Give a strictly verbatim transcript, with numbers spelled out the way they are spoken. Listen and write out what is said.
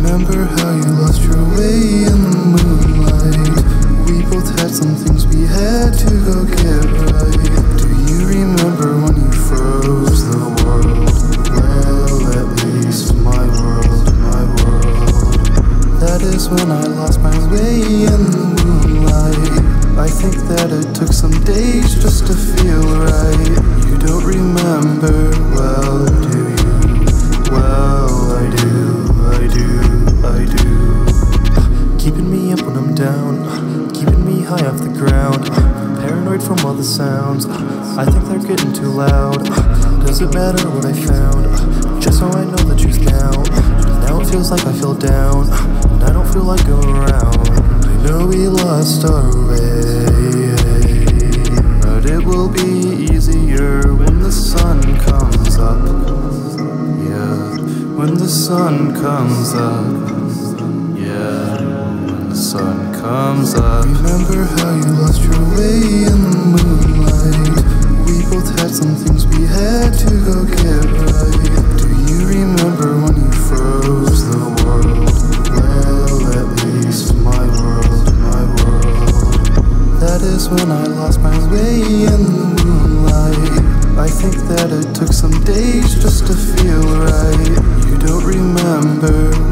Remember how you lost your way in the moonlight? We both had some things we had to go get right. Do you remember when you froze the world? Well, at least my world, my world. That is when I lost my way in the moonlight. I think that it took some days just to feel right. You don't remember, well, do you? Well, I do, I do, I do. Keeping me up when I'm down, keeping me high off the ground. Paranoid from all the sounds, I think they're getting too loud. Does it matter what I found? Just so I know the truth now. Now it feels like I feel down, and I don't feel like going around. I know we lost our way, but it will be easier when the sun comes up. Yeah, when the sun comes up. Yeah, when the sun comes up. Remember how you lost your way in the moonlight? We both had some things we had to go get right. Do you remember when you froze the world? Well, at least my world, my world. That is when I lost my way in the moonlight. I think that it took some days just to feel right. You don't remember.